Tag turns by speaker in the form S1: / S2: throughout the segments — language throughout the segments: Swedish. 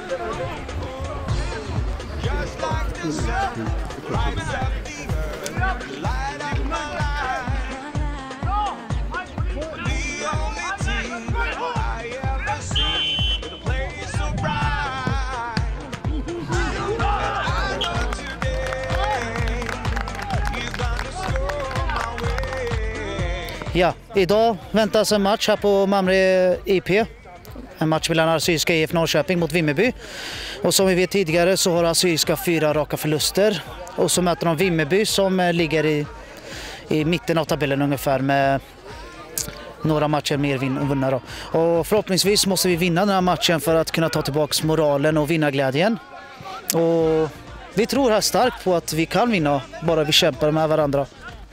S1: Ja, idag väntas en match här på Mamre IP. En match mellan Assyriska IF Norrköping mot Vimmerby. Och som vi vet tidigare så har Assyriska 4 raka förluster. Och så möter de Vimmerby som ligger i mitten av tabellen ungefär med några matcher mer vunna då. Och förhoppningsvis måste vi vinna den här matchen för att kunna ta tillbaka moralen och vinna glädjen. Och vi tror här starkt på att vi kan vinna, bara vi kämpar med varandra.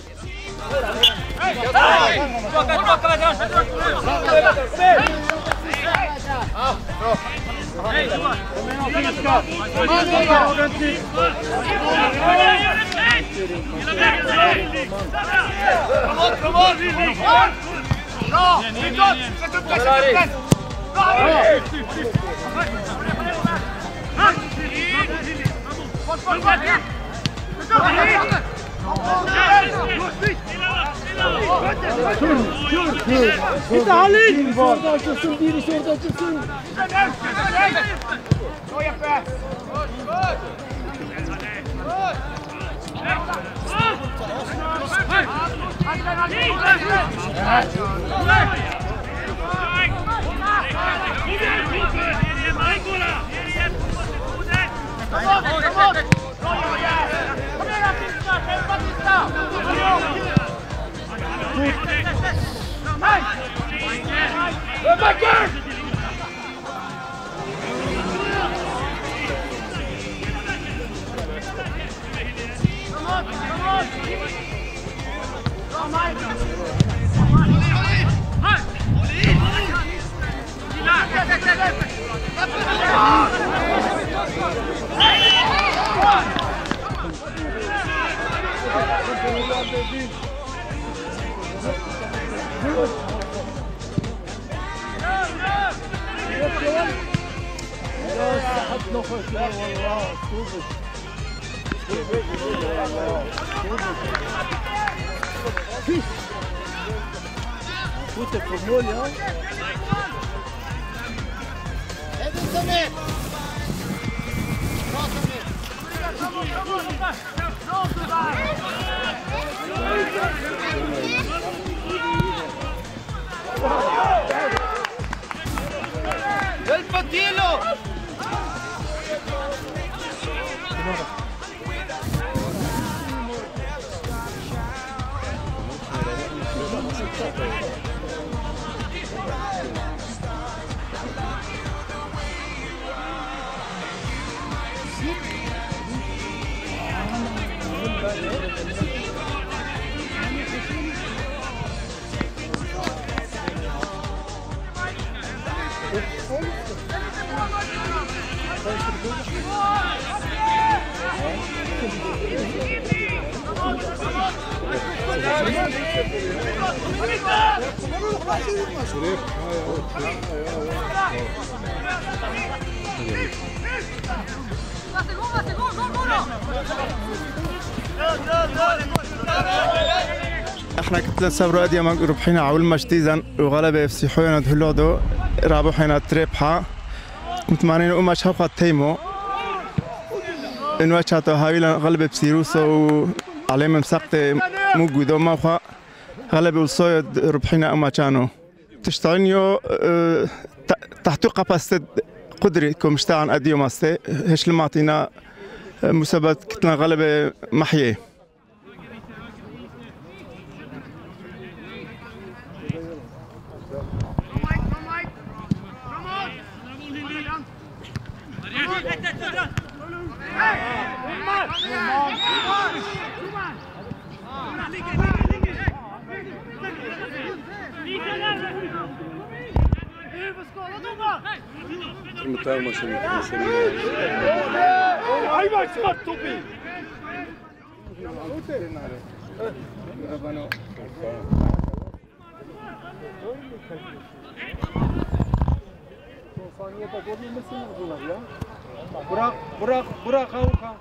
S2: Inte Halil!
S3: Hjälpa till då!
S4: احنا كتلة سبرو اديا ربحينا عول مجديدا وغلبة في سيحونا دهلودو رابحينا تريبحا متمانين وما شوقة تيمو انو شاتو هاويلا غلبة بسيروسو عليهم مساقتي موجودو موخا غلبة والصويد ربحينا اما كانوا تشتغنيو تحتو قباستد قدري كمشتاعن اديو ماستي هش لمعطينا مسابقة كتنا غلبة محيي
S2: Burak kau.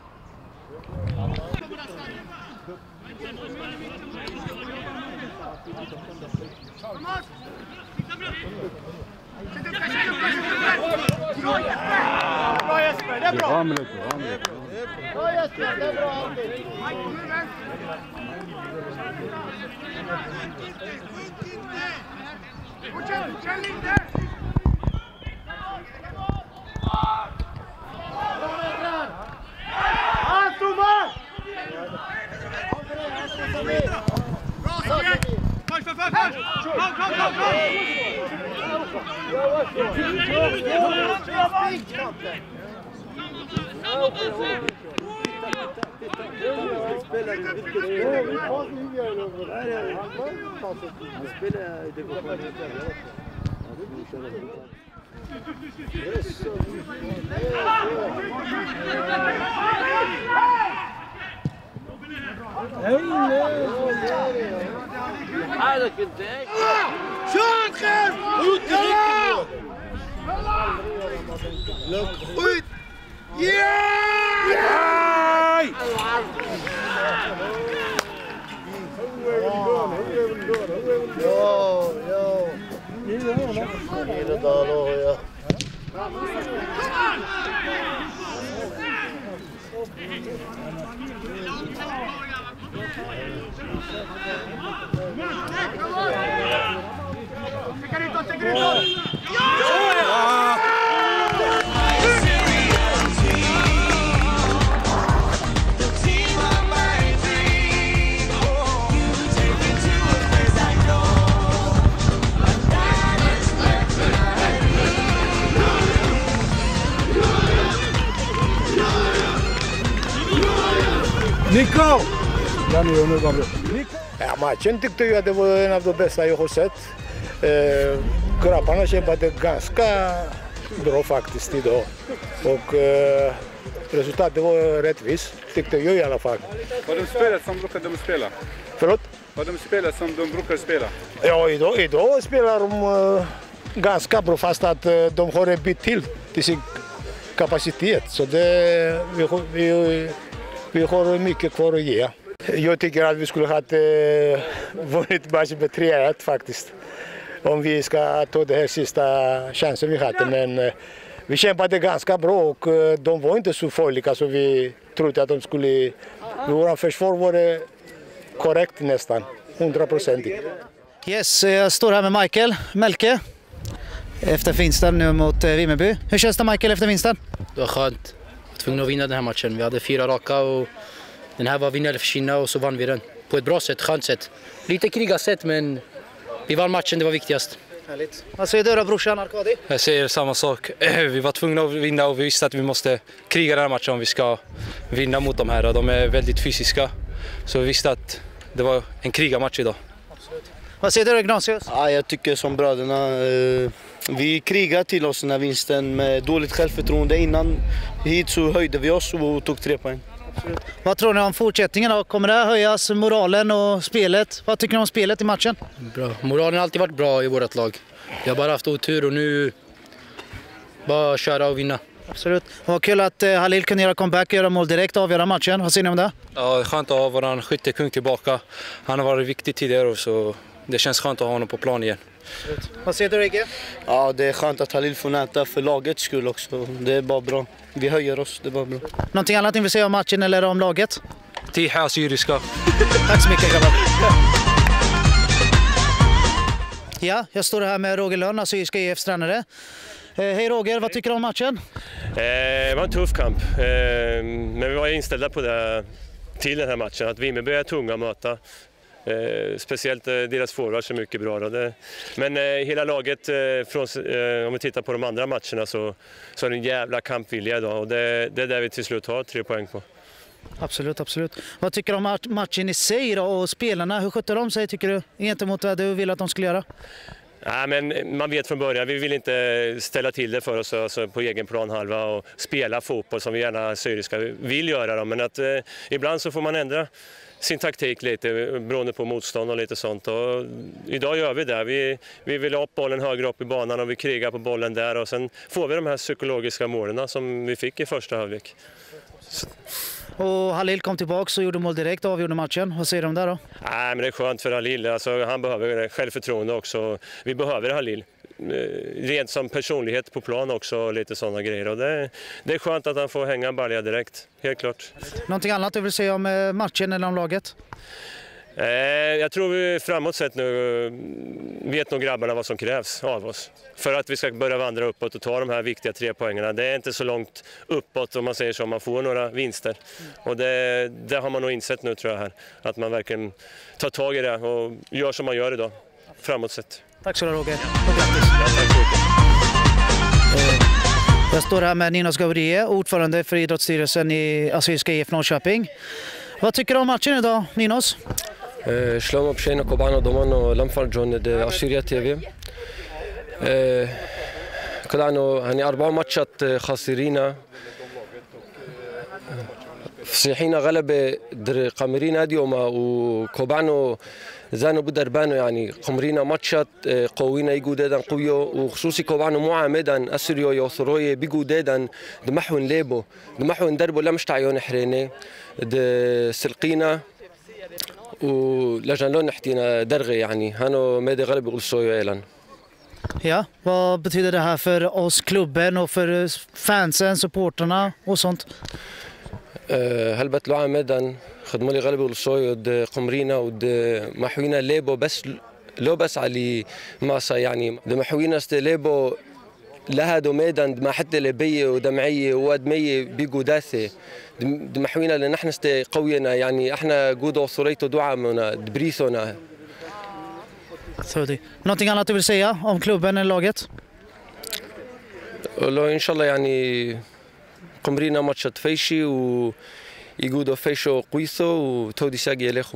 S3: Nico!
S5: Ja, matchen tyckte jag det var en av de bästa jag har sett. Grabbarna kämpade ganska bra faktiskt idag. Och resultatet var rättvist, tyckte jag i alla fall.
S3: Har de spelat som brukar de spela?
S5: Förlåt?
S3: Har de spelat som de brukar spela?
S5: Ja, idag spelar de ganska bra, fast att de har en bit till sin kapacitet. Så vi har mycket kvar att ge. Jag tycker att vi skulle ha vunnit matchen med 3-1 faktiskt. Om vi ska ta det här sista chansen vi hade. Men vi kämpade ganska bra och de var inte så farliga så vi trodde att de skulle... Våra försvar var korrekt nästan, 100%.
S1: Yes, jag står här med Michael Melke efter vinsten nu mot Vimmerby. Hur känns det, Michael, efter vinsten?
S6: Det var skönt. Vi var tvungna att vinna den här matchen. Vi hade 4 raka och den här var vinna eller försvinna och så vann vi den. På ett bra sätt, skönt sätt. Lite krigarsätt men vi vann matchen, det var viktigast.
S1: Härligt. Vad säger du då, brorsan Arkadi?
S7: Jag säger samma sak. Vi var tvungna att vinna och vi visste att vi måste kriga den här matchen om vi ska vinna mot de här. De är väldigt fysiska. Så vi visste att det var en krigarmatch idag.
S1: Absolut. Vad säger du, Ignatius?
S8: Ja, jag tycker som bröderna. Vi krigar till oss den här vinsten med dåligt självförtroende. Innan hit så höjde vi oss och tog 3 poäng.
S1: Absolut. Vad tror ni om fortsättningen då? Kommer det här höjas, moralen och spelet? Vad tycker ni om spelet i matchen?
S6: Bra. Moralen har alltid varit bra i vårt lag. Vi har bara haft otur och nu bara köra och vinna.
S1: Absolut. Vad kul att Halil kunde göra comeback och göra mål direkt och avgöra matchen. Vad säger ni om det?
S7: Ja, det är skönt att ha vår skyttekung tillbaka. Han har varit viktig tidigare så det känns skönt att ha honom på plan igen.
S1: Absolut. Vad säger du, Rike?
S8: Ja, det är skönt att Halil får näta för lagets skull också. Det är bara bra. Vi höjer oss, det är bara bra.
S1: Någonting annat ni vill säga om matchen eller om laget?
S7: Tiha syriska.
S1: Tack så mycket, grabbar. Ja, jag står här med Roger Lönn, Assyriska IFs tränare. Hej Roger, vad tycker du om matchen?
S9: Det var en tuff kamp, men vi var inställda på det till den här matchen. Att Vimmerby är tunga att möta. Speciellt deras forwards är mycket bra. Men hela laget, om vi tittar på de andra matcherna så är det en jävla kampvilja idag. Och det är där vi till slut har 3 poäng på.
S1: Absolut, absolut. Vad tycker du om matchen i sig då, och spelarna? Hur skötte de sig tycker du gentemot vad du vill att de skulle göra?
S9: Ja, men man vet från början, vi vill inte ställa till det för oss alltså, på egen planhalva och spela fotboll som vi gärna syriska vill göra. Då. Men att ibland så får man ändra sin taktik lite beroende på motstånd och lite sånt. Och idag gör vi det. Vi vill ha upp bollen högre upp i banan och vi krigar på bollen där. Och sen får vi de här psykologiska målen som vi fick i första halvlek.
S1: Och Halil kom tillbaka och gjorde mål direkt och avgjorde matchen. Vad säger de där då?
S9: Nej, men det är skönt för Halil. Alltså, han behöver självförtroende också. Vi behöver Halil. Rent som personlighet på plan också, lite sådana grejer. Och det är skönt att han får hänga balja direkt, helt klart.
S1: Någonting annat du vill säga om matchen eller om laget?
S9: Jag tror vi framåt sett nu vet nog grabbarna vad som krävs av oss. För att vi ska börja vandra uppåt och ta de här viktiga 3 poängerna. Det är inte så långt uppåt om man säger så, man får några vinster. Och det har man nog insett nu tror jag här. Att man verkligen tar tag i det och gör som man gör idag, framåt sett.
S1: Tack så du Roger, och grattis.
S9: Ja, tack så mycket.
S1: Jag står här med Ninos Gaurie, ordförande för idrottsstyrelsen i Assyriska IF Norrköping. Vad tycker du om matchen idag, Ninos?
S2: شلون مشينا كوبانا ضمننا لمفر جون أسيريا تيفي كلانو يعني 4 ماتشات خاسرين فصيحين غلبة در قمرين أديوما وكوبانو زانو بدربانو يعني قمرين ماتشات قوينا يجودادا قويو وخصوصي كوبانو معامدا أسيريو يوثروي بيجودادا دمحون ليبو دمحون دربو لمش تعيون حريني سلقينا ولجنلون نحتينا درغي يعني هانو ميدي غلب يقول سويو إيلان.
S1: Ja, vad betyder det här för oss klubben och för fansen, supporterna och sånt?
S2: هل بتلو عمدا خدموا لي غلب يقول سويو د قمرينا ود محوينا ليبو بس لو بس علي ماسا يعني د محوينا استليبو لها دوميدان ما حتى لبيه ودمعيه وادميه بيجو داثي دمحوينا لان احنا قوينا يعني احنا جودو ثريتو دعامنا دبريثونا.
S1: Någonting annat du vill säga om klubben eller laget?
S2: والله ان شاء الله يعني قمرينا ماتشات فيشي ويجودو فيشو قويثو وتودي ساقي ليخو.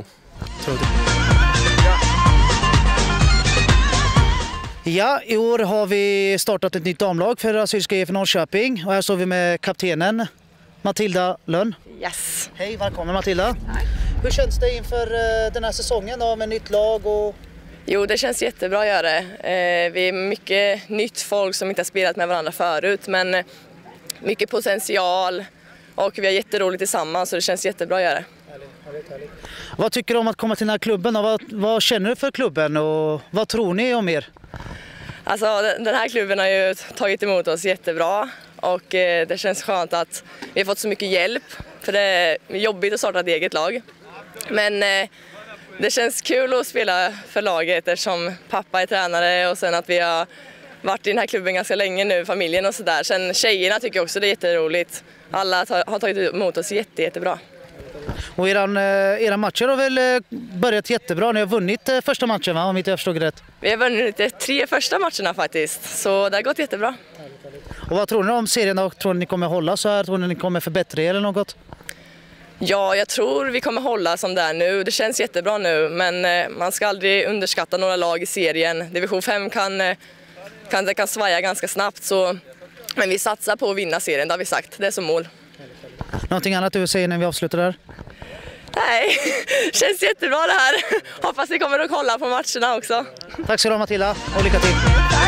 S1: Ja, i år har vi startat ett nytt damlag för Assyriska IF Norrköping och här står vi med kaptenen Matilda Lönn.
S10: Yes.
S1: Hej, välkommen Matilda. Tack. Hur känns det inför den här säsongen då, med nytt lag? Och...
S10: Jo, det känns jättebra att göra det. Vi är mycket nytt folk som inte har spelat med varandra förut, men mycket potential och vi har jätteroligt tillsammans så det känns jättebra att göra det.
S1: Härligt. Vad tycker du om att komma till den här klubben och vad känner du för klubben och vad tror ni om er?
S10: Alltså, den här klubben har ju tagit emot oss jättebra och det känns skönt att vi har fått så mycket hjälp för det är jobbigt att starta ett eget lag. Men det känns kul att spela för laget eftersom pappa är tränare och sen att vi har varit i den här klubben ganska länge nu, familjen och sådär. Sen tjejerna tycker också det är jätteroligt. Alla har tagit emot oss jättebra.
S1: Och era matcher har väl börjat jättebra. Ni har vunnit första matchen, va? Om inte jag förstod rätt.
S10: Vi har vunnit de 3 första matcherna faktiskt, så det har gått jättebra.
S1: Och vad tror ni om serien då? Tror ni kommer hålla så här? Tror ni kommer förbättra er eller något?
S10: Ja, jag tror vi kommer hålla som det är nu. Det känns jättebra nu, men man ska aldrig underskatta några lag i serien. Division 5 kan svaja ganska snabbt, så men vi satsar på att vinna serien, det har vi sagt. Det är som mål.
S1: Någonting annat du vill säga när vi avslutar där?
S10: Nej, känns jättebra det här. Hoppas ni kommer att kolla på matcherna också.
S1: Tack så du ha Matilda och lycka till.
S10: Tack.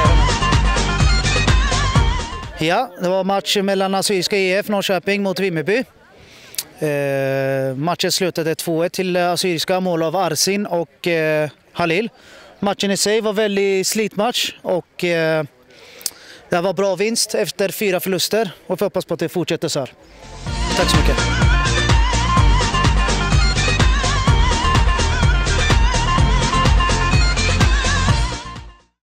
S1: Ja, det var match mellan Assyriska IF Norrköping mot Vimmerby. Matchen slutade 2-1 till Assyriska, mål av Arsin och Halil. Matchen i sig var väldigt slitmatch och det var bra vinst efter 4 förluster och vi hoppas på att det fortsätter så här. Tack så mycket.